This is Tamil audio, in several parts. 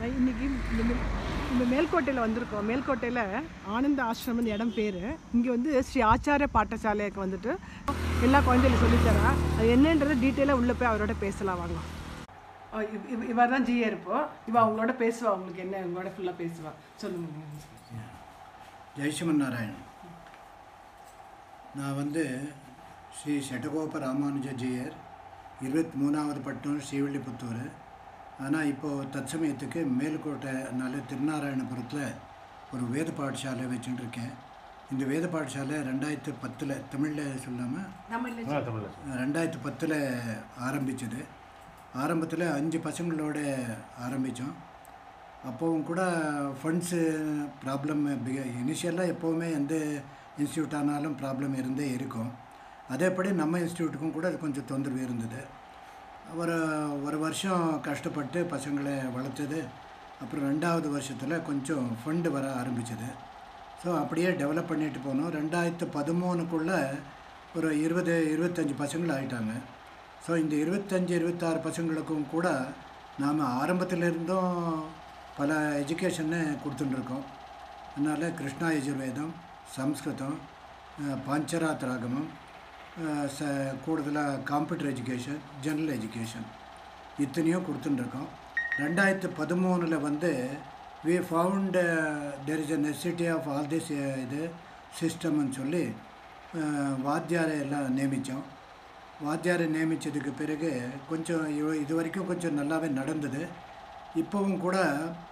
இன்றைக்கி இந்த மேல்கோட்டையில் வந்திருக்கோம். மேல்கோட்டையில் ஆனந்த ஆசிரமம் இடம் பேர். இங்கே வந்து ஸ்ரீ ஆச்சாரிய பாட்டசாலைக்கு வந்துட்டு எல்லா குழந்தைகளும் சொல்லித்தரா. அது என்னன்றதை டீட்டெயிலாக உள்ளே போய் அவரோட பேசலாம் வாங்க. இவர் தான் ஜிஏ இருப்போம். இவன் அவங்களோட பேசுவா. உங்களுக்கு என்ன உங்களோட ஃபுல்லாக பேசுவா சொல்லுங்க. ஜெய் ஸ்ரீமன் நாராயண். நான் வந்து ஸ்ரீ ஷடகோப ராமானுஜ ஜியர் 23வது பட்டம் ஸ்ரீவில்லிபுத்தூர். ஆனால் இப்போது தற்சமயத்துக்கு மேல்கோட்டைனால திருநாராயணபுரத்தில் ஒரு வேத பாடசாலை வச்சுட்டு இருக்கேன். இந்த வேத பாடசாலை 2010 தமிழில் சொல்லாமல் 2010 ஆரம்பித்தது. ஆரம்பத்தில் 5 பசங்களோட ஆரம்பித்தோம். அப்போவும் கூட ஃபண்ட்ஸு ப்ராப்ளம் இனிஷியலாக எப்போவுமே எந்த இன்ஸ்டியூட் ஆனாலும் ப்ராப்ளம் இருந்தே இருக்கும். அதேபடி நம்ம இன்ஸ்டியூட்டுக்கும் கூட அது கொஞ்சம் தொந்தரவு இருந்தது. ஒரு வருஷம் கஷ்டப்பட்டு பசங்களை வளர்த்தது. அப்புறம் 2வது வருஷத்தில் கொஞ்சம் ஃபண்டு வர ஆரம்பிச்சது. ஸோ அப்படியே டெவலப் பண்ணிட்டு போனோம். 2013க்குள்ளே ஒரு 20-25 பசங்கள் ஆகிட்டாங்க. ஸோ இந்த 25-26 பசங்களுக்கும் கூட நாம் ஆரம்பத்திலிருந்தும் பல எஜுகேஷனை கொடுத்துட்டுருக்கோம். அதனால் கிருஷ்ணா யஜுர்வேதம், சம்ஸ்கிருதம், பாஞ்சராத்ராகமம், கூடுதலாக கம்ப்யூட்டர் எஜுகேஷன், ஜெனரல் எஜுகேஷன் இத்தனையும் கொடுத்துட்டுருக்கோம். 2013 வந்து we found there is a necessity of all this இது சிஸ்டம்னு சொல்லி வாத்தியாரை எல்லாம் நியமித்தோம். வாத்தியாரை நியமித்ததுக்கு பிறகு கொஞ்சம் இது வரைக்கும் கொஞ்சம் நல்லாவே நடந்தது. இப்போவும் கூட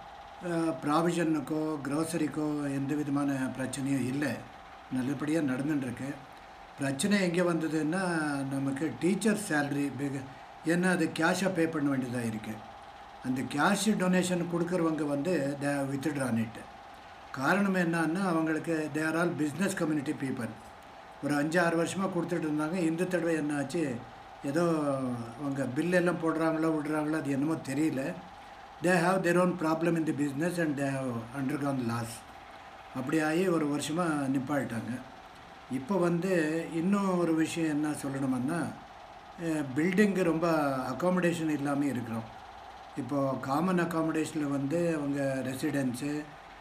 ப்ராவிஷனுக்கோ க்ரோசரிக்கோ எந்த விதமான பிரச்சனையும் இல்லை, நல்லபடியாக நடந்துட்டுருக்கு. பிரச்சனை எங்கே வந்ததுன்னா நமக்கு டீச்சர் சேல்ரி ஏன்னா அது கேஷாக பே பண்ண வேண்டியதாக இருக்குது. அந்த கேஷ் டொனேஷன் கொடுக்குறவங்க வந்து தே வித்ட்ரான் இட். காரணம் என்னன்னா அவங்களுக்கு they are all business community people. ஒரு 5-6 வருஷமாக கொடுத்துட்டு இருந்தாங்க. இந்த தடவை என்னாச்சு, ஏதோ அவங்க பில்லெல்லாம் போடுறாங்களோ விடுறாங்களோ அது என்னமோ தெரியல. They have their own problem in the business and they have undergone loss. அப்படி ஆகி ஒரு வருஷமாக நிப்பாட்டாங்க. இப்போ வந்து இன்னும் ஒரு விஷயம் என்ன சொல்லணுமன்னா, பில்டிங்கு ரொம்ப அக்காமடேஷன் இல்லாமல் இருக்கிறோம். இப்போது காமன் அக்காமடேஷனில் வந்து அவங்க ரெசிடென்ஸு,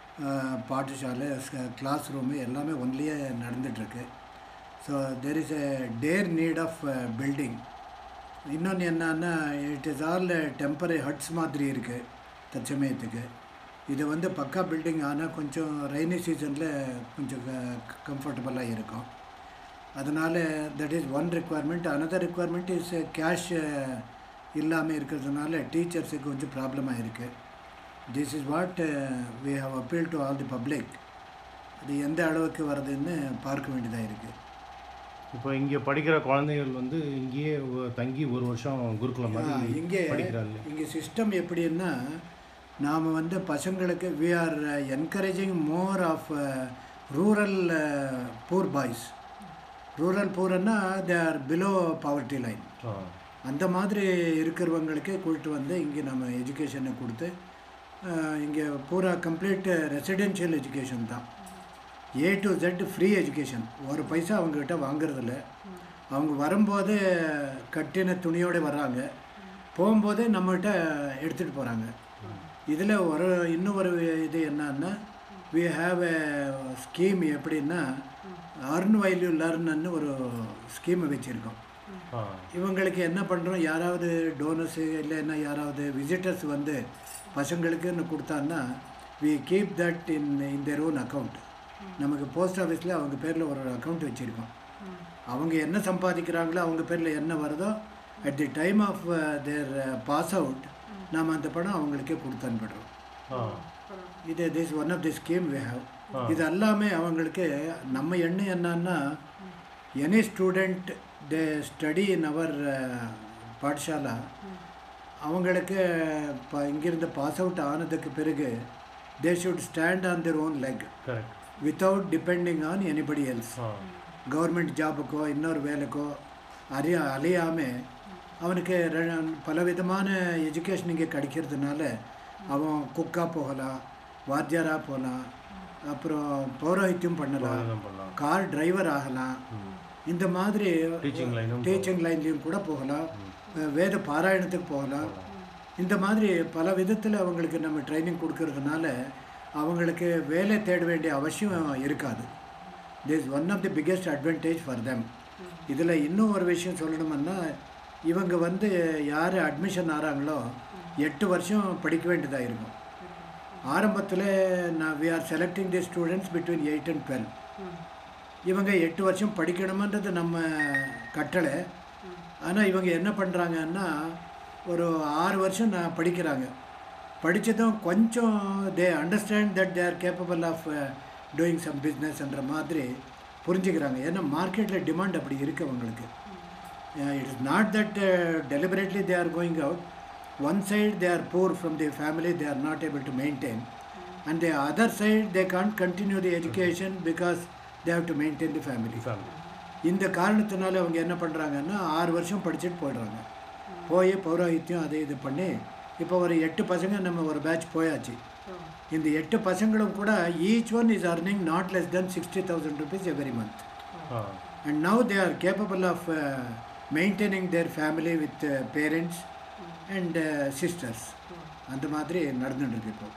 பாடசாலை, கிளாஸ் ரூமு எல்லாமே ஒன்லியே நடந்துகிட்ருக்கு. So there is a dire need of building. இன்னொன்று என்னன்னா, it is all temporary huts மாதிரி இருக்குது தற்சமயத்துக்கு. இது வந்து பக்கா பில்டிங் ஆனால் கொஞ்சம் ரெய்னி சீசனில் கொஞ்சம் கம்ஃபர்டபுளாக இருக்கும். அதனால் that is one requirement. Another requirement is cash இல்லாமல் இருக்கிறதுனால டீச்சர்ஸுக்கு கொஞ்சம் ப்ராப்ளமாக இருக்குது. This is what we have appeal to all the public. அது எந்த அளவுக்கு வருதுன்னு பார்க்க வேண்டியதாக இருக்குது. இப்போ இங்கே படிக்கிற குழந்தைகள் வந்து இங்கேயே தங்கி ஒரு வருஷம் குருகுலம் இங்கே படிக்கிறாங்க. இங்கே சிஸ்டம் எப்படின்னா, நாம் வந்து பசங்களுக்கு we are encouraging more of rural poor boys. Rural பூர்னா they are below poverty line. அந்த மாதிரி இருக்கிறவங்களுக்கே கூப்பிட்டு வந்து இங்கே நம்ம எஜுகேஷனை கொடுத்து இங்கே பூரா கம்ப்ளீட் ரெசிடென்ஷியல் எஜுகேஷன் தான். A to Z free education. ஒரு பைசா அவங்கக்கிட்ட வாங்குறதில்ல. அவங்க வரும்போது கட்டின துணியோடு வர்றாங்க, போகும்போதே நம்மகிட்ட எடுத்துகிட்டு போகிறாங்க. இதில் இன்னும் ஒரு இது என்னன்னா, வி ஹாவ் எ ஸ்கீம். எப்படின்னா அர்ன் வைல் யூ லர்ன்னு ஒரு ஸ்கீமை வச்சுருக்கோம். இவங்களுக்கு என்ன பண்ணுறோம், யாராவது டோனர்ஸு இல்லைன்னா யாராவது விசிட்டர்ஸ் வந்து பசங்களுக்குன்னு கொடுத்தான்னா we keep that in their own account. நமக்கு போஸ்ட் ஆஃபீஸில் அவங்க பேரில் ஒரு அக்கௌண்ட் வச்சுருக்கோம். அவங்க என்ன சம்பாதிக்கிறாங்களோ அவங்க பேரில் என்ன வருதோ at the time of their pass out நாம் அந்த பணம் அவங்களுக்கே கொடுத்து அனுப்பிடுறோம். This one of the scheme we have. இது எல்லாமே அவங்களுக்கு நம்ம எண்ணம் என்னன்னா, any student they study in our பாடசாலா, அவங்களுக்கு இங்கிருந்து பாஸ் அவுட் ஆனதுக்கு பிறகு they should stand on their own leg without depending on anybody else. Government ஜாபுக்கோ இன்னொரு வேலைக்கோ அலையாமல் அவனுக்கு பலவிதமான எஜுகேஷன் இங்கே கிடைக்கிறதுனால அவன் குக்காக போகலாம், வாத்தியாராக போகலாம், அப்புறம் பௌரோஹித்யம் பண்ணலாம், கார் டிரைவர் ஆகலாம். இந்த மாதிரி டீச்சிங் லைன்லேயும் கூட போகலாம், வேத பாராயணத்துக்கு போகலாம். இந்த மாதிரி பல விதத்தில் அவங்களுக்கு நம்ம ட்ரைனிங் கொடுக்கறதுனால அவங்களுக்கு வேலை தேட வேண்டிய அவசியம் இருக்காது. This one of the biggest advantage for them. இதில் இன்னும் ஒரு விஷயம் சொல்லணும்னா, இவங்க வந்து யார் அட்மிஷன் ஆகிறாங்களோ 8 வருஷம் படிக்க வேண்டியதாக இருக்கும். ஆரம்பத்தில் we are selecting the students between 8 and 12. இவங்க 8 வருஷம் படிக்கணுமன்றது நம்ம கட்டளை. ஆனால் இவங்க என்ன பண்ணுறாங்கன்னா ஒரு 6 வருஷம் படிக்கிறாங்க. படித்ததும் கொஞ்சம் they understand that they are capable of doing some பிஸ்னஸ்ன்ற மாதிரி புரிஞ்சுக்கிறாங்க. ஏன்னா மார்க்கெட்டில் டிமாண்ட் அப்படி இருக்குது அவங்களுக்கு. It is not that deliberately they are going out. One side they are poor from their family, they are not able to maintain, and the other side they can't continue the education because they have to maintain the family. இந்த காரணத்தினால அவங்க என்ன பண்ணுறாங்கன்னா 6 வருஷம் படிச்சுட்டு போயிடுறாங்க. போய் பௌரோஹித்யம் அதை இது பண்ணி இப்போ ஒரு 8 பசங்க நம்ம ஒரு பேட்ச் போயாச்சு. இந்த 8 பசங்களும் கூட each one is earning not less than 60,000 rupees every month. And now they are capable of maintaining their family with parents and sisters. அந்த மாதிரி நடந்துட்டுருக்கு இப்போ.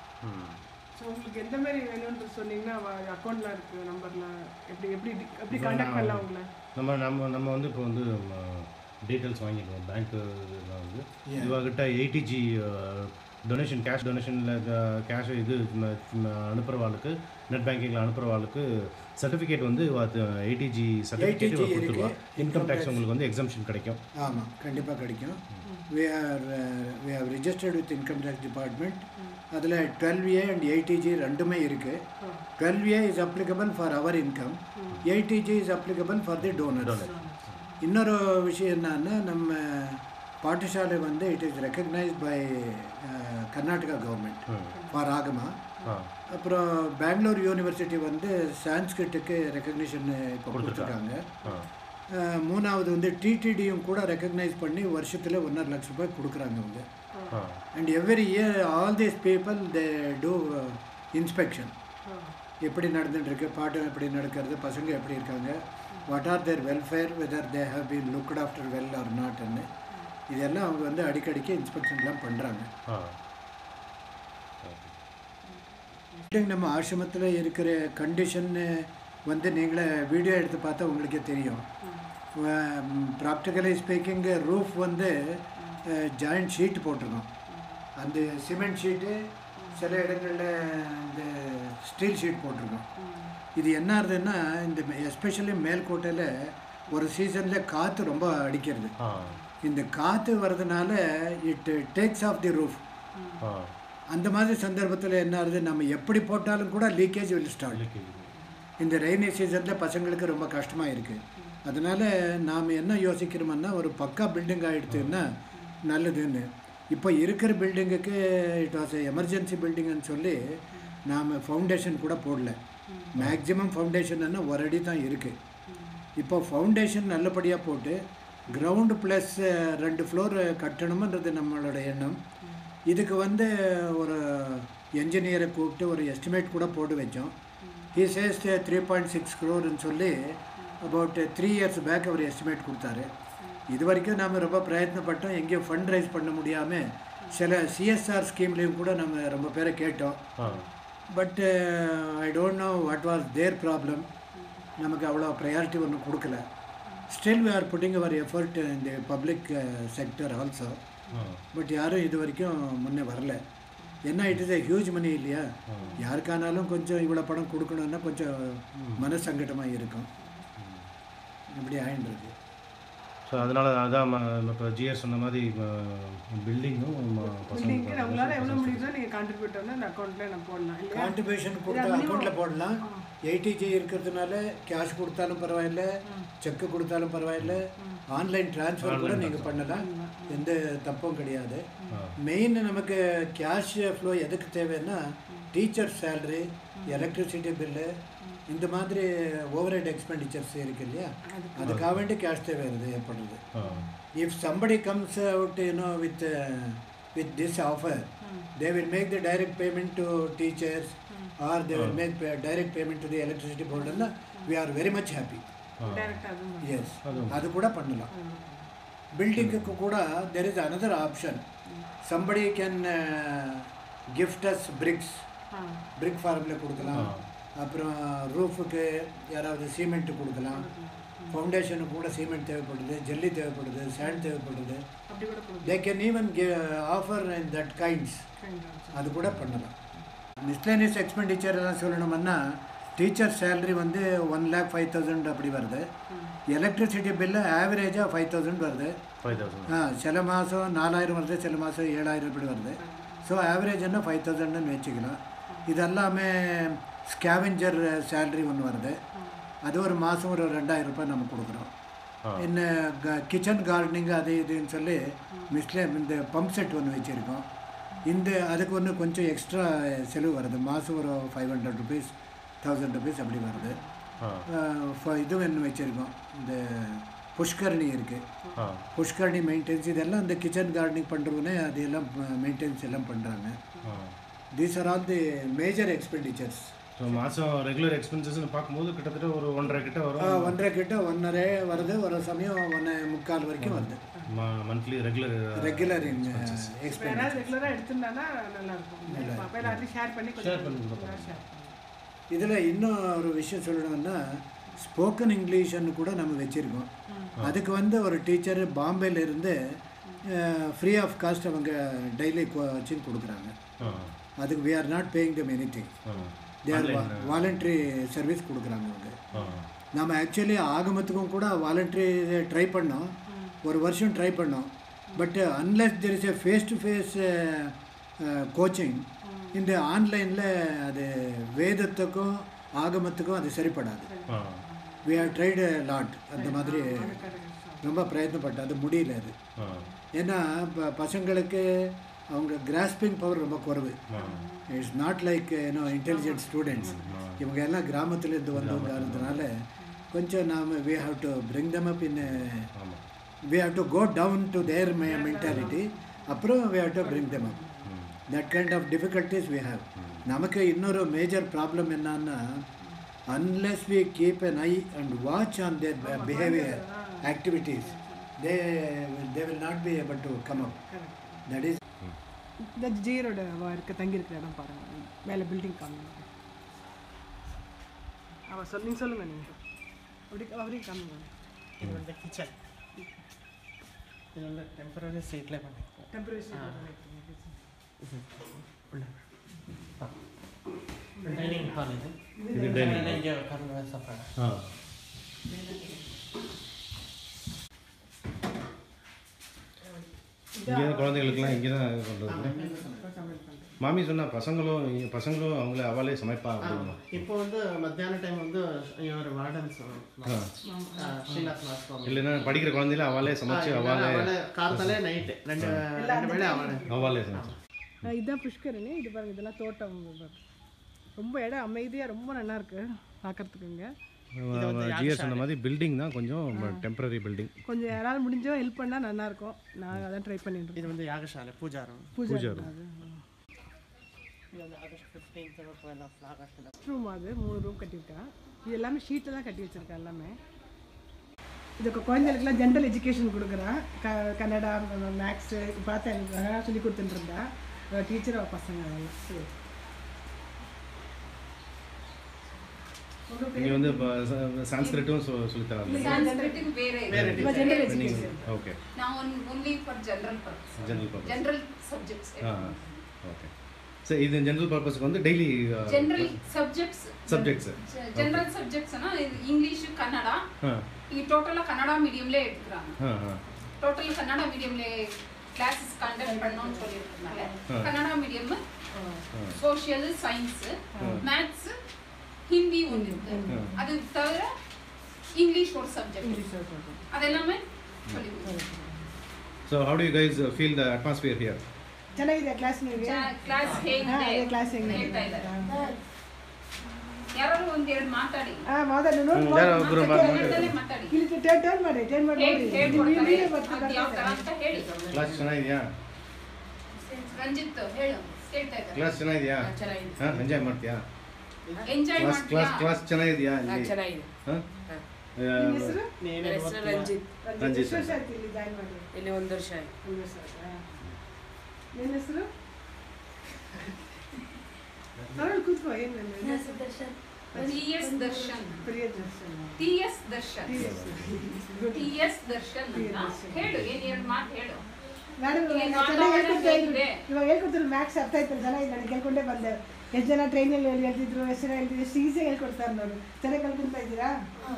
ஸோ உங்களுக்கு எந்த மாதிரி வேணும்னு சொன்னீங்கன்னா அக்கௌண்ட்டில் இருக்குது நம்பர்லாம் எப்படி எப்படி எப்படி கான்டாக்ட் பண்ணலாம் உங்களை? நம்ம வந்து இப்போ வந்து டீட்டெயில்ஸ் வாங்கிடுவோம். பேங்க்கு வந்து இவகிட்ட 80G டொனேஷன் கேஷ் டொனேஷனில் கேஷ் இது அனுப்புகிறவாளுக்கு நெட் பேங்கிங்கில் அனுப்புகிறவாளுக்கு சர்டிஃபிகேட் வந்து 80G சர்டிஃபிகேட் கொடுத்துருவா. இன்கம் டேக்ஸ் உங்களுக்கு வந்து எக்ஸம்ஷன் கிடைக்கும். ஆமாம், கண்டிப்பாக கிடைக்கும். we have registered with income tax department. அதில் 12A and 80G ரெண்டுமே இருக்குது. 12A is applicable for our income, 80G is applicable for the donors. இன்னொரு விஷயம் என்னன்னா, நம்ம பாடசாலை வந்து it is recognised by Karnataka government for Agama. அப்புறம் பெங்களூர் யூனிவர்சிட்டி வந்து சான்ஸ்கிரிட்டுக்கு ரெக்கக்னிஷன் இப்போ கொடுத்துருக்காங்க. மூணாவது வந்து டிடிடியும் கூட ரெக்கக்னைஸ் பண்ணி வருஷத்தில் 1.5 லட்ச ரூபாய் கொடுக்குறாங்க அவங்க. And every year all these people they do inspection. எப்படி நடந்துட்டுருக்கு, பாட்டம் எப்படி நடக்கிறது, பசங்க எப்படி இருக்காங்க, what are their welfare, whether they have been looked after well or நாட்னு இதெல்லாம் அவங்க வந்து அடிக்கடிக்கு இன்ஸ்பெக்ஷன்லாம் பண்ணுறாங்க. நம்ம ஆசிரமத்தில் இருக்கிற கண்டிஷன்னு வந்து நீங்களே வீடியோ எடுத்து பார்த்தா உங்களுக்கே தெரியும். ப்ராக்டிக்கலி ஸ்பீக்கிங் ரூஃப் வந்து ஜாயிண்ட் ஷீட் போட்டிருக்கோம். அந்த சிமெண்ட் ஷீட்டு, சில இடங்களில் இந்த ஸ்டீல் ஷீட் போட்டிருக்கோம். இது என்ன ஆகுதுன்னா, இந்த எஸ்பெஷலி மேல்கோட்டையில் ஒரு சீசனில் காற்று ரொம்ப அடிக்கிறது. இந்த காற்று வர்றதுனால it takes off the roof. அந்த மாதிரி சந்தர்ப்பத்தில் என்ன ஆகுது, நம்ம எப்படி போட்டாலும் கூட லீக்கேஜ் வில் ஸ்டார்ட். இந்த ரெய்னி சீசனில் பசங்களுக்கு ரொம்ப கஷ்டமாக இருக்குது. அதனால் நாம் என்ன யோசிக்கிறோம்னா, ஒரு பக்கா பில்டிங் ஆகிடுதுன்னா நல்லதுன்னு. இப்போ இருக்கிற பில்டிங்குக்கு இட் வாஸ் எமர்ஜென்சி பில்டிங்னு சொல்லி நாம் ஃபவுண்டேஷன் கூட போடல. மேக்ஸிமம் ஃபவுண்டேஷன்னா ஒரு அடி தான் இருக்குது. இப்போ ஃபவுண்டேஷன் நல்லபடியாக போட்டு கிரவுண்டு ப்ளஸ் 2 ஃப்ளோர் கட்டணுமன்றது நம்மளோட எண்ணம். இதுக்கு வந்து ஒரு என்ஜினியரை கூப்பிட்டு ஒரு எஸ்டிமேட் கூட போட்டு வச்சோம். he says 3.6 crore சொல்லி about 3 years back our estimate கொடுத்தாரு. இது வரைக்கும் நாம் ரொம்ப பிரயத்னப்பட்டோம், எங்கேயும் ஃபண்ட் ரைஸ் பண்ண முடியாமல் சில சிஎஸ்ஆர் ஸ்கீம்லேயும் கூட நம்ம ரொம்ப பேரை கேட்டோம். But I don't know what was their problem. நமக்கு அவ்வளோ ப்ரையாரிட்டி ஒன்றும் கொடுக்கல. Still we are putting our effort in the public sector also. But யாரும் இது வரைக்கும் முன்னே வரல. ஏன்னா it is a huge money இல்லையா. யாருக்கானாலும் கொஞ்சம் இவ்வளோ பணம் கொடுக்கணுன்னா கொஞ்சம் மனசங்கடமாக இருக்கும். இப்படி ஆயின்றது. ஸோ அதனால் அதான் இப்போ ஜிஆர் சொன்ன மாதிரி பில்டிங்கும் நம்மளால எவ்வளோ முடியுதோ நீங்கள் கான்ட்ரிபியூட் வந்து அந்த அக்கௌண்ட்டில் நம்ம போடலாம். கான்ட்ரிபியூஷன் கொடுத்தா அக்கௌண்ட்டில் போடலாம். 80G இருக்கிறதுனால கேஷ் கொடுத்தாலும் பரவாயில்ல, செக்கு கொடுத்தாலும் பரவாயில்ல, ஆன்லைன் ட்ரான்ஸ்ஃபர் கூட நீங்கள் பண்ணலாம், எந்த தப்பும் கிடையாது. மெயின் நமக்கு கேஷ் ஃப்ளோ எதுக்கு தேவைன்னா, டீச்சர் சேலரி, எலக்ட்ரிசிட்டி பில்லு, இந்த மாதிரி ஓவர் ஹெட் எக்ஸ்பெண்டிச்சர்ஸ் இருக்கு இல்லையா, அதுக்காக வேண்டி கேஷ் தேவை ஏற்படுறது. If somebody comes out with this offer, they will make the direct payment to teachers or they will make direct payment to the electricity board, and we are very much happy. Yes, அது கூட பண்ணலாம். பில்டிங்குக்கு கூட there is another option. somebody can gift us bricks, brick ஃபார்மில் கொடுக்கலாம். அப்புறம் ரூஃபுக்கு யாராவது சிமெண்ட் கொடுக்கலாம். ஃபவுண்டேஷனுக்கு கூட சிமெண்ட் தேவைப்படுது, ஜல்லி தேவைப்படுது, சேண்ட் தேவைப்படுது. They can even offer in that kinds. அது கூட பண்ணலாம். மிஸ்லேனியஸ் எக்ஸ்பெண்டிச்சர் எல்லாம் சொல்லணும்னா டீச்சர் சேலரி வந்து 1,05,000 அப்படி வருது. எலக்ட்ரிசிட்டி பில்லு ஆவரேஜாக 5,000 வருது. சில மாதம் 4,000 வருது, சில மாதம் 7,000 இப்படி வருது. ஸோ ஆவரேஜ்னா 5,000ன்னு வச்சுக்கலாம். இதெல்லாமே ஸ்கேவெஞ்சர் சேலரி ஒன்று வருது. அது ஒரு மாதம் ஒரு 2,000 ரூபாய் நம்ம கொடுக்குறோம். இன்னும் கிச்சன் கார்டனிங் அது இதுன்னு சொல்லி இந்த பம்ப் செட் ஒன்று வச்சுருக்கோம். அதுக்கு ஒன்று கொஞ்சம் எக்ஸ்ட்ரா செலவு வருது. மாதம் ஒரு 500 ருபீஸ் 1,000 ருபீஸ் அப்படி வருது. இதுவும் என்ன வச்சுருக்கோம், இந்த புஷ்கரணி இருக்குது. புஷ்கரணி மெயின்டெனன்ஸ் இதெல்லாம் இந்த கிச்சன் கார்டனிங் பண்ணுறவனே அது எல்லாம் மெயின்டெனன்ஸ் எல்லாம் பண்ணுறாங்க. These are all the major expenditures. So மாதம் ரெகுலர் எக்ஸ்பென்சஸ்ன்னு பார்க்கும்போது கிட்டத்தட்ட ஒரு 1.5 கிட்ட வரும். 1.5 கிட்ட 1.5 வருது. ஒரு சமயம் 1.25 வரைக்கும் வருது. மந்த்லி ரெகுலர் எக்ஸ்பென்ஸ் ரெகுலராக எடுத்துருந்தானா நல்லா இருக்கும். ஷேர் பண்ணி இதில் இன்னும் ஒரு விஷயம் சொல்லணும்னா ஸ்போக்கன் இங்கிலீஷ்னு கூட நம்ம வச்சுருக்கோம். அதுக்கு வந்து ஒரு டீச்சர் பாம்பேலேருந்து ஃப்ரீ ஆஃப் காஸ்ட் அவங்க டெய்லி கோச்சிங் கொடுக்குறாங்க. அதுக்கு we are not paying them anything. They are voluntary service கொடுக்குறாங்க அவங்க. நம்ம ஆக்சுவலி ஆகமத்துக்கும் கூட வாலண்டரி ட்ரை பண்ணோம், ஒரு வருஷம் ட்ரை பண்ணோம். But unless there is a face to face coaching, இந்த ஆன்லைனில் அது வேதத்துக்கும் ஆகமத்துக்கும் அது சரிப்படாது. We have tried lot. அந்த மாதிரி ரொம்ப பிரயத்னப்பட்டு அது முடியல. அது ஏன்னா பசங்களுக்கு அவங்க கிராஸ்பிங் பவர் ரொம்ப குறைவு. It's not like intelligent students. இவங்க எல்லாம் கிராமத்துலேருந்து வந்தவங்கிறதுனால கொஞ்சம் நாம் we have to bring them up in, we have to go down to their mentality. அப்புறம் we have to bring them up. That kind of difficulties we have. நமக்கு இன்னொரு மேஜர் ப்ராப்ளம் என்னன்னா, unless we keep an eye and watch on their behavior activities, they will not be able to come up. That is இந்த ஜீரோட இருக்க தங்கியிருக்கிற இடம் பாருங்கள், மேலே பில்டிங் காணுங்க. நீங்கள் சொல்லுங்க. நீங்கள் அப்படி காணுங்க. இது வந்து கிச்சன். இது வந்து டெம்பரரி சீட்டில் பண்ணியிருக்கோம். Temporary dining hall. இது இங்கே உட்காந்து சாப்பிட்றேன். இங்கே தான் குழந்தைகளுக்குலாம் இங்கே தான் பண்ணுறது. மாமி சொன்னால் பசங்களும் அவங்கள அவளே சமைப்பா அப்படின்னா. இப்போ வந்து மத்தியான டைம் வந்து ஒரு வார்டன்ஸ் ஸ்ரீநாத் மாஸ்டர் இல்லைன்னா படிக்கிற குழந்தையில அவளே சமைச்சு அவளே காலத்தாலே நைட்டு ரெண்டு வேளை அவளே சமைச்சு. இதுதான் புஷ்கரணி. இது பாருங்கள், இதெல்லாம் தோட்டம். ரொம்ப இடம் அமைதியாக ரொம்ப நல்லா இருக்குது பார்க்குறதுக்குங்க. ஜிஆர் சொன்ன மாதிரி பில்டிங் தான் கொஞ்சம் டெம்பரரி பில்டிங். கொஞ்சம் யாராவது முடிஞ்சோ ஹெல்ப் பண்ணால் நல்லாயிருக்கும். நான் அதான் ட்ரை பண்ணிட்டு. இது வந்து யாகசாலை பூஜாரம். ரூம் அது 3 ரூம் கட்டியிருக்கேன். இது எல்லாமே ஷீட்டில் தான் கட்டி வச்சுருக்கேன் எல்லாமே. இதுக்கு குழந்தைகளுக்குலாம் ஜென்ரல் எஜுகேஷன் கொடுக்குறேன். கன்னடா, மேக்ஸு பார்த்தா எனக்கு அழகாக சொல்லி கொடுத்துட்டுருந்தேன். டீச்சர் பசங்க அதெல்லாம். இங்கே வந்து சான்ஸ்கிரிட்டும் சொல்லித்தராங்க. சான்ஸ்கிரிட் வேற ஜென்ரல் எஜுகேஷன். ஓகே. நான் only for general purpose. General subjects. Okay. So இது ஜெனரல் பர்பஸ்க்கு வந்து டெய்லி general subjects. general subjectsனா இங்கிலீஷ், கன்னடா. இது டோட்டலா கன்னடா மீடியம்ல எடுத்துக்கறாங்க. டோட்டலா கன்னடா மீடியம்ல கிளாसेस கண்டக்ட் பண்ணனும்னு சொல்லிருக்காங்க. Kannada medium, social, science, maths, Hindi ஒன்று இருக்கு. அது தவிர இங்கிலீஷ் ஒரு சப்ஜெக்ட். அதெல்லாம் சொல்லிருக்காங்க. So how do you guys feel the atmosphere here? ಚೆನ್ನಾಗಿದೆ ಕ್ಲಾಸ್. ನಿಮಗೆ ಕ್ಲಾಸ್ ಹೇಗಿದೆ? ಕ್ಲಾಸ್ ಹೇಗಿದೆ? ಹೇಳ್ತಾ ಇದ್ದಾರೆ. ಯಾರು ಒಂದು ಎರಡು ಮಾತಾಡಿ. ಮಾತಾಡಿ ನೋಡಿ. ಒಬ್ಬರು ಮಾತಾಡಿ. ಇಲ್ಲಿ ಟರ್ನ್ ಮಾಡಿ ನೋಡಿ. ವಿಡಿಯೋ ಬರ್ತಿದೆ. ಯಾವ ತರ ಅಂತ ಹೇಳಿ. ಕ್ಲಾಸ್ ಚೆನ್ನಾಗಿದೆಯಾ? ರಂಜಿತ್ ಹೇಳು. ಹೇಳ್ತಾ ಇದ್ದಾರೆ. ಕ್ಲಾಸ್ ಚೆನ್ನಾಗಿದೆಯಾ? ಚೆನ್ನಾಗಿದೆ. ಎಂಜಾಯ್ ಮಾಡ್ತೀಯಾ? ಎಂಜಾಯ್ ಮಾಡ್ತೀಯಾ? ಕ್ಲಾಸ್ ಚೆನ್ನಾಗಿದೆಯಾ? ಚೆನ್ನಾಗಿದೆ. ಹೆಸರು ರಂಜಿತ್. ರಂಜಿತ್. ಎಷ್ಟು ವರ್ಷ ಆಯ್ತು ಇಲ್ಲಿ ಜಾಯಿನ್ ಮಾಡಿ? ಇಲ್ಲಿ 1 ವರ್ಷ ಆಯ್ತು. 1 ವರ್ಷ ಆಯ್ತಾ? ನಿನ್ನ ಹೆಸರು ಸರಳ ಕೂತ್ಕೋ ಏನು TS Darshan Priyadarshan TS Darshan TS Darshan ಹೇಳು ಏನು ಮಾತು ಹೇಳು ಮೇಡಮ್ ಇವಾಗ ಹೇಳ್ಕೊಡ್ತಾರೆ ಮ್ಯಾಥ್ಸ್ ಅರ್ಥ ಆಯ್ತಲ್ಲ ಜನ ನಾನು ಕೇಳ್ಕೊಂಡೇ ಬಂದೆ ಎಷ್ಟು ಜನ ಟ್ರೈನಲ್ಲಿ ಹೇಳ್ತಿದ್ರು ಎಷ್ಟು ಜನ ಹೇಳ್ತಿದ್ರು ಎಷ್ಟು ಈಸಿಯಾಗಿ ಹೇಳ್ಕೊಡ್ತಾರೆ ನಾನು ಚೆನ್ನಾಗಿ ಕಲ್ತ್ಕೊಳ್ತಾ ಇದ್ದೀರಾ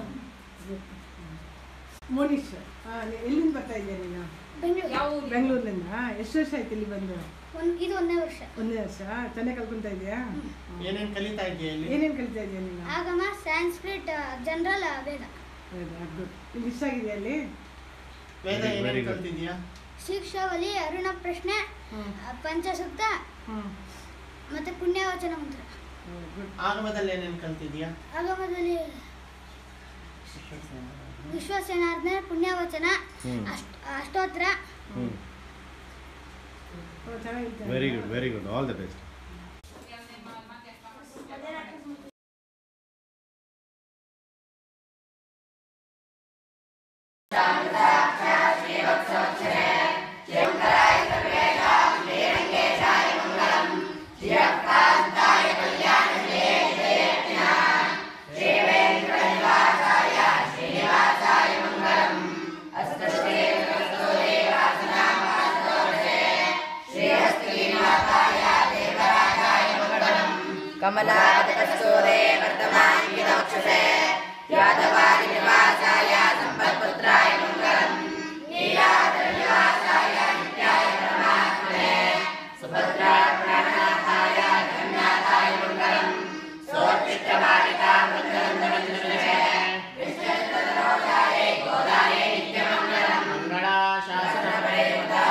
ಮೋನಿಶ್ ಎಲ್ಲಿಂದ ಬರ್ತಾ ಇದೆಯಾ ನೀನು ಬೆಂಗಳೂರಿನಿಂದ ಎಷ್ಟು ವರ್ಷ ಆಯ್ತು ಇಲ್ಲಿ ಬಂದು ಇದು ಒಂದೇ ವರ್ಷ ಚೆನ್ನಾಗಿ ಕಲ್ತ್ಕೊಳ್ತಾ ಇದೆಯಾ ಏನೇನು ಕಲಿತಾ ಇದೆಯಾ ಇಲ್ಲಿ? ಏನೇನು ಕಲಿತಾ ಇದೆಯಾ ನೀನು ಆಗಮ ಸಂಸ್ಕೃತ ಜನರಲ್ ವೇದ ಗುಡ್ ನಿಮ್ಗೆ ಇಷ್ಟ ಆಗಿದೆಯಾ ಅಲ್ಲಿ ವೇದ ಏನೇನು ಕಲ್ತಿದ್ಯಾ? ಶಿಕ್ಷಾವಲಿ ಅರುಣ ಪ್ರಶ್ನೆ ಪಂಚಸೂಕ್ತ ಮತ್ತೆ ಪುಣ್ಯವಚನ ಮಂತ್ರ. ಆಗಮದಲ್ಲಿ ಏನೇನು ಕಲ್ತಿದ್ಯಾ? ಆಗಮದಲ್ಲಿ ವಿಶ್ವಸೇನಾರ್ಧನೆ ಪುಣ್ಯವಚನ ಅಷ್ಟೋತ್ರ. Very good all the best. कमलापतकस्तूरे वर्तमानक्षसे यादवादिनिवासाय सम्पत्पुत्राय मङ्गलम् नीलाधरनिवासाय नित्याय परमात्मने सुभद्राय प्राणनाथाय जगन्नाथाय मङ्गलम् सोत्तिष्ठबालिका मङ्गलम् नमस्ते विष्णुतरोजाय गोदाय नित्यमङ्गलम् मंगलाशासनपरे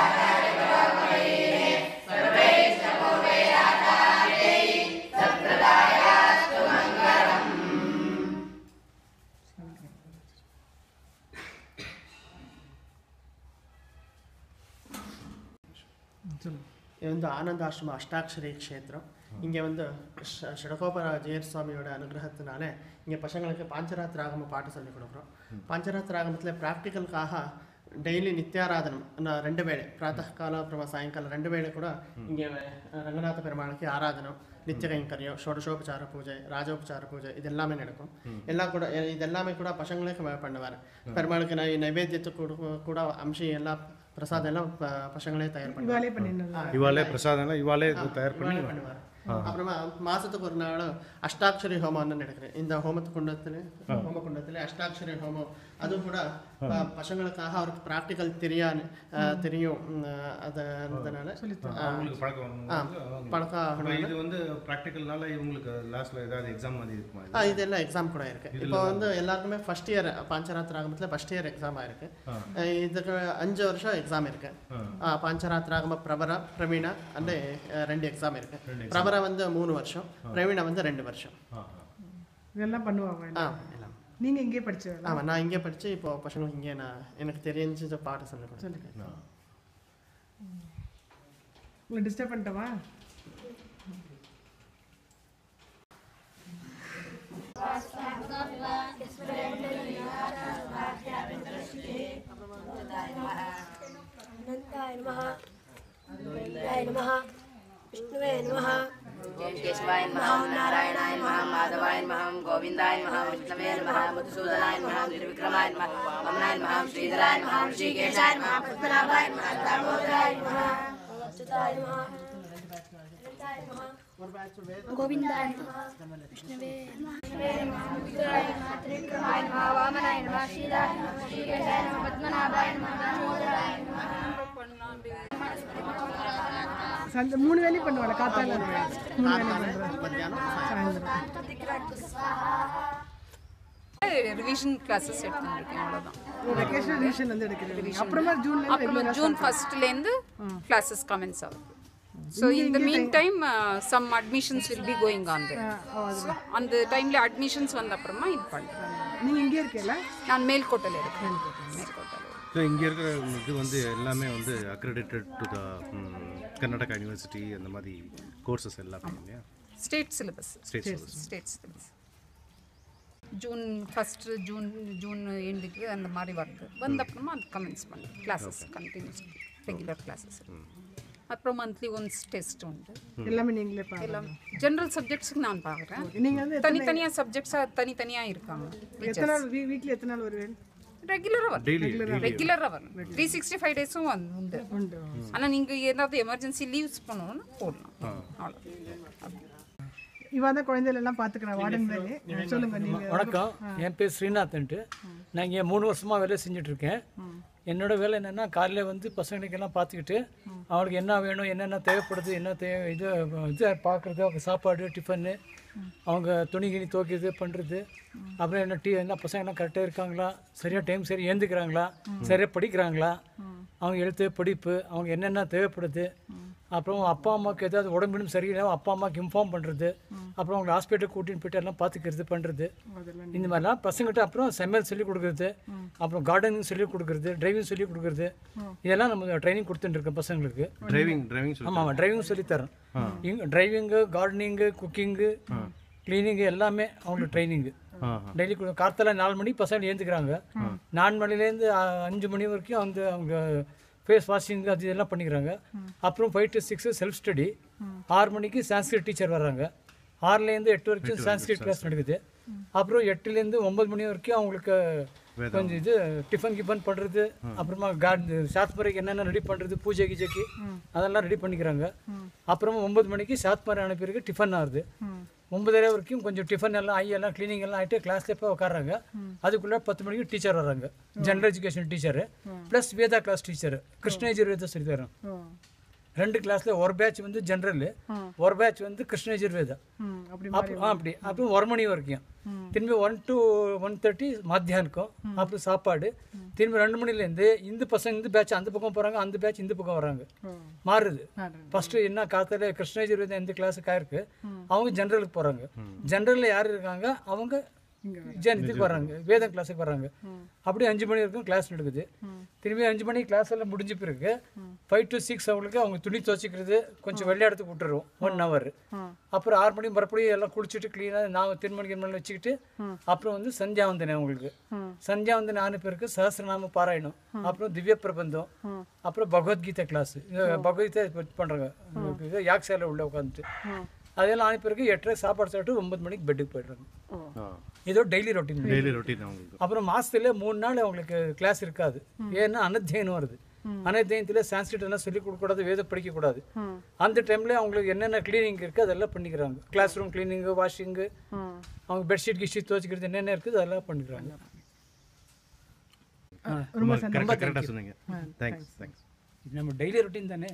இது வந்து ஆனந்தாசிரம அஷ்டாட்சரி க்ஷேத்திரம். இங்கே வந்து ஷடகோபர ஜெயர் சுவாமியோட அனுகிரகத்தினால இங்கே பசங்களுக்கு பாஞ்சராத்திர ஆகம பாட்டு சொல்லி கொடுக்குறோம். பாஞ்சராத்திர ஆகமத்தில் ப்ராக்டிக்கலுக்காக டெய்லி நித்தியாராதனம் 2 வேளை ಪ್ರಾತಃ ಕಾಲ ಅப்புறமா ಸಾಯಂಕಾಲ 2 வேளை ಕೂಡ இங்கே ರಂಗನಾಥ பெருமாளுக்கு ஆராதனம் நித்திய கைங்கரியம் ஷோடசோபச்சார பூஜை ராஜோபச்சார பூஜை இதெல்லாமே நடக்கும். இதெல்லாமே கூட பசங்களுக்கு பண்ணுவார். பெருமாளுக்கு நைவேத்தியத்துக்கு கூட அம்சி எல்லாம் பிரசாதம் எல்லாம் பசங்களே தயார் பண்ணுவார். இவாளே பிரசாதம் இவாளே தயார் பண்ணி பண்ணுவார். அப்புறமா மாசத்துக்கு ஒரு நாள் அஷ்டாட்சரி ஹோமம்னு நடக்கிறேன். இந்த ஹோமக்குண்டத்தில் அஷ்டாட்சரி ஹோமம் அது கூட பசங்களுக்காக அவருக்கு ப்ராக்டிக்கல் தெரியும். அதனால பழக்கம். இது வந்து ப்ராக்டிக்கல்னால இவங்களுக்கு லாஸ்ட்ல ஏதாவது எக்ஸாம் மாதிரி இருக்குமா? இதெல்லாம் எக்ஸாம் கூட இருக்கு. இப்போ வந்து எல்லாருக்குமே ஃபர்ஸ்ட் இயர் பாஞ்சராத்திர ஆகமத்தில் ஃபர்ஸ்ட் இயர் எக்ஸாம் ஆயிருக்கு. இதுக்கு 5 வருஷம் எக்ஸாம் இருக்கு. பாஞ்சராத்திர ஆகம பிரபர பிரவீண அந்த 2 எக்ஸாம் இருக்கு. பிரபர வந்து 3 வருஷம், பிரவீண வந்து 2 வருஷம். இதெல்லாம் பண்ணுவாங்க. எல்லாம் நீங்கள் இங்கே படிச்சு? ஆமாம், நான் இங்கே படித்து இப்போ பசங்களுக்கு இங்கே எனக்கு தெரிஞ்ச பாட்டு சொல்லிக்கிறேன். உங்களை டிஸ்டர்ப் பண்ணிட்டவா? विष्णुवे नमः केशवाय नमः नारायणाय नमः माधवाय नमः गोविंदाय नमः विष्णवे नमः मधुसूदनाय नमः निर्विक्रमाय नमः वामनाय नमः श्रीधराय नमः ऋषिकेशाय नमः पद्मनाभाय नमः दामोदराय नमः अच्युताय नमः गोविंदाय नमः विष्णुवे नमः त्रिविक्रमाय नमः वामनाय नमः श्रीधराय नमः ऋषिकेशाय नमः पद्मनाभाय नमः दामोदराय नमः 3 வேளை பண்ணுவாங்க. காத்தால 3 வேளை ரிவிஷன் கிளாஸஸ் எடுத்துருக்கேன். அவ்வளோதான். வெக்கேஷன் ரிவிஷன் வந்து எடுக்கிறீங்க. அப்புறமா ஜூன் ஃபர்ஸ்ட்லேருந்து கிளாஸஸ் கமென்ஸ் ஆகுது. So in the meantime some admissions will be going on there. So அந்த டைம்ல admissions வந்த அப்புறமா இது பண்றேன். நீங்க இங்கே இருக்கீங்களா? நான் மேல்கோட்டையில் இருக்கேன். ஸோ இங்கே இருக்கிற இது வந்து எல்லாமே வந்து accredited to the Karnataka university அந்த மாதிரி கோர்சஸ் எல்லாமே இல்லையா? State syllabus. June first June எண்டுக்கு அந்த மாதிரி வருது. வந்த அப்புறமா அது கமென்ஸ் பண்ணு கிளாஸஸ் கண்டினியூஸ் ரெகுலர் கிளாஸஸ். அப்புறம் மந்த்லி ஒன்ஸ் டெஸ்ட் உண்டு. எல்லாமே நீங்களே பாருங்க. எல்லாம் ஜென்ரல் சப்ஜெக்ட்ஸுக்கு நான் பார்க்குறேன். நீங்கள் வந்து தனித்தனியாக சப்ஜெக்ட்ஸாக தனித்தனியாக இருக்காங்க. எத்தனை நாள் வீக்லி எத்தனை நாள் வருவேன்? ரெகுலராக வரும் 365 டேஸும் உண்டு. ஆனால் நீங்கள் ஏதாவது எமர்ஜென்சி லீவ்ஸ் பண்ணணும்னு போடலாம். அவ்வளோ. இவன் தான் குழந்தைகள் எல்லாம் பார்த்துக்கிறேன். வார்டன் வேலை சொல்லுங்கள் நீங்கள். வணக்கம், என் பேர் ஸ்ரீநாத்ன்ட்டு. நான் இங்கே 3 வருஷமாக வேலை செஞ்சிட்ருக்கேன். என்னோடய வேலை என்னென்னா காலையில் வந்து பசங்களுக்கெல்லாம் பார்த்துக்கிட்டு அவங்களுக்கு என்ன வேணும், என்னென்ன தேவைப்படுது, என்ன இது பார்க்குறது, அவங்க சாப்பாடு, டிஃபன்னு, அவங்க துணி கிணி துவைக்கிறது பண்ணுறது, அப்புறம் என்ன பசங்க எல்லாம் கரெக்டாக இருக்காங்களா, சரியாக டைம் சரி ஏந்துக்கிறாங்களா, சரியாக படிக்கிறாங்களா, அவங்க எழுத்து படிப்பு, அவங்க என்னென்ன தேவைப்படுது, அப்புறம் அப்பா அம்மாவுக்கு ஏதாவது உடம்புன்னு சரியில்லை அப்பா அம்மாவுக்கு இன்ஃபார்ம் பண்ணுறது, அப்புறம் அவங்க ஹாஸ்பிட்டலுக்கு கூட்டின்னு போய்ட்டு எல்லாம் பார்த்துக்கிறது பண்ணுறது, இந்த மாதிரிலாம் பசங்கள்கிட்ட. அப்புறம் சமையல் சொல்லிக் கொடுக்குறது, அப்புறம் கார்டனிங் சொல்லிக் கொடுக்குறது, டிரைவிங் சொல்லிக் கொடுக்குறது, இதெல்லாம் நம்ம ட்ரைனிங் கொடுத்துட்டுருக்கோம் பசங்களுக்கு. ஆமாம், டிரைவிங் சொல்லித்தரோம். டிரைவிங்கு, கார்டனிங்கு, குக்கிங்கு, கிளீனிங்கு எல்லாமே அவங்களுக்கு ட்ரைனிங்கு டெய்லி. கார்த்தால 4 மணிக்கு பசங்க ஏந்துக்கிறாங்க. 4 மணிலேருந்து 5 மணி வரைக்கும் வந்து அவங்க ஃபேஸ் வாஷிங் அது இதெல்லாம் பண்ணிக்கிறாங்க. அப்புறம் 5 to 6 செல்ஃப் ஸ்டடி. 6 மணிக்கு சான்ஸ்கிரிட் டீச்சர் வர்றாங்க. 6லேருந்து 8 வரைக்கும் சான்ஸ்கிரிட் கிளாஸ் நடக்குது. அப்புறம் 8லேருந்து 9 மணி வரைக்கும் அவங்களுக்கு கொஞ்சம் இது டிஃபன் பண்ணுறது, அப்புறமா சாத்மரைக்கு என்னென்ன ரெடி பண்ணுறது, பூஜை கீஜைக்கு அதெல்லாம் ரெடி பண்ணிக்கிறாங்க. அப்புறமா 9 மணிக்கு சாத்மரை அனுப்பியிருக்கு டிஃபன் ஆகுது. 9:30 வரைக்கும் கொஞ்சம் டிஃபன் எல்லாம் எல்லாம் க்ளீனிங் எல்லாம் ஆகிட்டு கிளாஸில் போய் உட்காடுறாங்க. அதுக்குள்ளே 10 மணிக்கு டீச்சர் வர்றாங்க, general education teacher plus Veda class teacher, Krishnayajurveda சொல்லி தரோம். 2 கிளாஸில் ஒரு பேட்ச் வந்து ஜென்ரல், ஒரு பேட்ச் வந்து கிருஷ்ணயஜுர்வேதா. அப்படி அப்புறம் 1 மணி வரைக்கும் திரும்பி 1 to 1:30 மத்தியானுக்கும். அப்புறம் சாப்பாடு திரும்பி 2 மணிலேருந்து இந்த பசங்க இந்த பேட்ச் அந்த பக்கம் போகிறாங்க, அந்த பேட்ச் இந்த பக்கம் வராங்க, மாறுது. ஃபஸ்ட்டு என்ன காத்தால கிருஷ்ணயஜுர்வேதா எந்த கிளாஸுக்காக இருக்குது, அவங்க ஜென்ரலுக்கு போகிறாங்க. ஜென்ரலில் யார் இருக்காங்க அவங்க இதுக்கு வர்றாங்க, வேதம் கிளாஸுக்கு வர்றாங்க. அப்படியே 5 மணி வரைக்கும் கிளாஸ் நடக்குது. திரும்பி 5 மணிக்கு கிளாஸ் எல்லாம் முடிஞ்ச பிறகு 5 to 6 அவங்களுக்கு அவங்க துணி துவச்சிக்கிறது, கொஞ்சம் விளையாடத்துக்கு விட்டுருவோம் 1 hour. அப்புறம் 6 மணிக்கு மறுபடியும் எல்லாம் குளிச்சுட்டு க்ளீனாக நான் 10 மணிக்கு மேலே வச்சுக்கிட்டு அப்புறம் வந்து சந்தியாவந்தனை அவங்களுக்கு. சந்தியாவந்தனை ஆன பிறகு சஹஸ்ரநாம பாராயணம், அப்புறம் திவ்ய பிரபந்தம், அப்புறம் பகவத்கீதை கிளாஸ். பகவத்கீதை பண்ணுறாங்க யாக்ஷால உள்ள உட்காந்துட்டு. அதெல்லாம் ஆன பிறகு 8:30 சாப்பாடு சாப்பிட்டு 9 மணிக்கு பெட்டுக்கு போய்ட்றாங்க. இதோ டெய்லி ரொட்டீன். அப்புறம் மாதத்துல 3 நாள் அவங்களுக்கு கிளாஸ் இருக்காது. ஏன்னா அனத்தியனம் வருது. அனத்தியனத்தில் சான்ஸ்கிரிட் எல்லாம் சொல்லிக் கொடுக்கக்கூடாது, வேதம் படிக்கக்கூடாது. அந்த டைமில் அவங்களுக்கு என்னென்ன கிளீனிங் இருக்குது அதெல்லாம் பண்ணிக்கிறாங்க. கிளாஸ் ரூம் கிளீனிங்கு, வாஷிங்கு, அவங்க பெட்ஷீட் கிஷீட் துவச்சிக்கிறது என்னென்ன இருக்குது அதெல்லாம் பண்ணிக்கிறாங்க. நம்ம டெய்லி ரொட்டீன் தானே.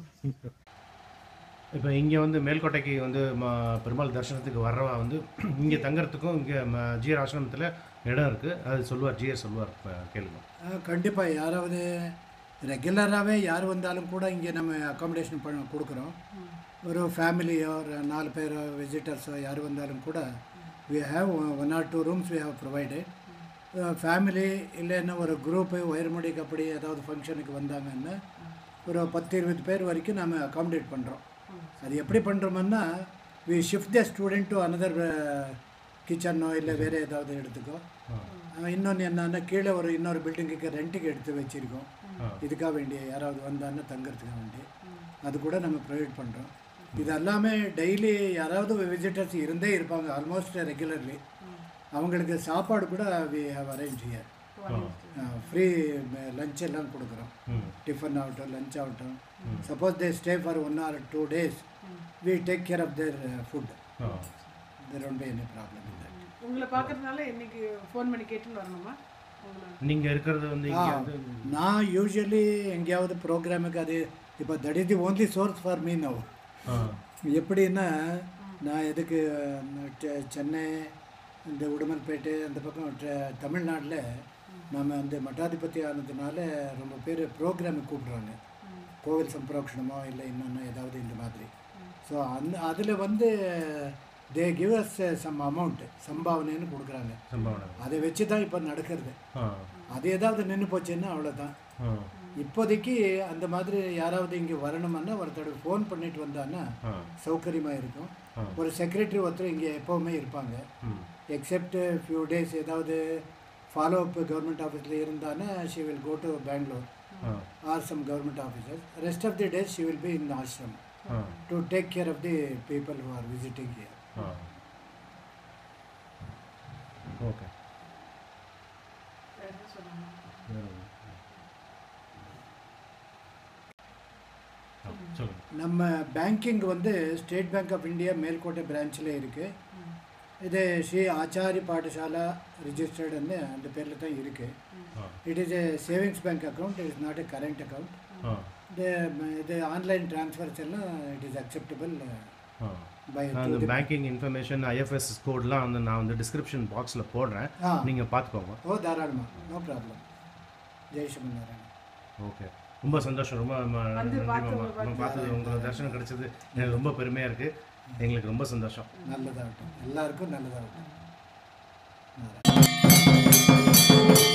இப்போ இங்கே வந்து மேல்கோட்டைக்கு வந்து பெருமாள் தரிசனத்துக்கு வர்றவா வந்து இங்கே தங்கறதுக்கும் இங்கே ஜிஆர் ஆசிரமத்தில் இடம் இருக்குது. அது சொல்லுவார், ஜிஆர் சொல்லுவார், கேளுங்க. கண்டிப்பாக யாராவது ரெகுலராகவே யார் வந்தாலும் கூட இங்கே நம்ம அக்காமடேஷன் கொடுக்குறோம். ஒரு ஃபேமிலியோ ஒரு 4 பேரோ விசிட்டர்ஸோ யார் வந்தாலும் கூட we have 1 or 2 rooms we have provided. Family இல்லைன்னா ஒரு குரூப்பு ஒயர்முடிக்கு அப்படி ஏதாவது ஃபங்க்ஷனுக்கு வந்தாங்கன்னா ஒரு 10-20 பேர் வரைக்கும் நம்ம அக்காமடேட் பண்ணுறோம். அது எப்படி பண்ணுறோம்னா we shift the student to another கிச்சனோ இல்லை வேறு ஏதாவது எடுத்துக்கோ. இன்னொன்று என்னன்னா கீழே ஒரு இன்னொரு பில்டிங்குக்கு ரெண்ட்டுக்கு எடுத்து வச்சுருக்கோம். இதுக்காக வேண்டிய யாராவது வந்தாங்கன்னா தங்கிறதுக்காக வேண்டிய அது கூட நம்ம ப்ரொவைட் பண்ணுறோம். இது எல்லாமே டெய்லி யாராவது விசிட்டர்ஸ் இருந்தே இருப்பாங்க, ஆல்மோஸ்ட் ரெகுலர்லி. அவங்களுக்கு சாப்பாடு கூட we have arrange here. Free lunch எல்லாம் கொடுக்குறோம். டிஃபன் ஆகட்டும், லஞ்ச் ஆகட்டும். Suppose they stay for 1 or 2 days we take care of their food. There won't be any problem in that. உங்களை பார்க்கறதுனால இன்னைக்கு ஃபோன் பண்ணி கேட்டுன்னு வரணுமா? நீங்கள் இருக்கிறது வந்து நான் யூஸ்வலி எங்கேயாவது ப்ரோக்ராமுக்கு அது இப்போ that is the only source for me now. எப்படின்னா நான் எதுக்கு சென்னை, இந்த உடுமல்பேட்டை அந்த பக்கம் தமிழ்நாட்டில் நம்ம அந்த மட்டாதிபதி ஆனதுனால ரொம்ப பேர் ப்ரோக்ராமுக்கு கூப்பிட்றாங்க. கோவில் சம்பிரோக்ஷணமோ இல்லை இன்னொன்று ஏதாவது இந்த மாதிரி. ஸோ அதில் வந்து they give us some amount, சம்பாவனைன்னு கொடுக்குறாங்க. அதை வச்சு தான் இப்போ நடக்கிறது. அது ஏதாவது நின்று போச்சுன்னா அவ்வளோதான். இப்போதைக்கு அந்த மாதிரி யாராவது இங்கே வரணுமான்னா ஒருத்தர் ஃபோன் பண்ணிட்டு வந்தான்னா சௌகரியமாக இருக்கும். ஒரு செக்ரட்டரி ஒருத்தர் இங்கே எப்போவுமே இருப்பாங்க. எக்ஸப்ட் ஃபியூ டேஸ் ஏதாவது ஃபாலோ அப் கவர்மெண்ட் ஆஃபீஸில் இருந்தான்னா she will go to Bangalore. or some government officers. Rest of the days she will be in the ashram to take care of the people who are visiting here. Okay. நம்ம பேங்கிங் வந்து State Bank of India Melkote பிரான்ச்சில் இருக்குது. இது ஸ்ரீ ஆச்சாரி பாடசாலா ரிஜிஸ்டர்டுன்னு அந்த பேரில் தான் இருக்குது. It is a savings bank account, it is not a current account. இது ஆன்லைன் ட்ரான்ஸ்ஃபர்ஸ் எல்லாம் இட் இஸ் அக்செப்டபிள் பை அந்த பேங்கிங் இன்ஃபர்மேஷன் ஐஎஃப்எஸ் கோட்லாம் வந்து நான் வந்து டிஸ்கிரிப்ஷன் பாக்ஸில் போடுறேன், நீங்கள் பார்த்துக்கோங்க. ஓ தாராளமாக, நோ ப்ராப்ளம். ஜெய் ஸ்ரீமன்னாராயண. ஓகே, ரொம்ப சந்தோஷம். ரொம்ப நன்றி மாமா, நம்ம பார்த்தது உங்களை தரிசனம் கிடைச்சது எனக்கு ரொம்ப பெருமையாக இருக்குது. எங்களுக்கு ரொம்ப சந்தோஷம். நல்லதாகட்டும், எல்லாருக்கும் நல்லதாகட்டும்.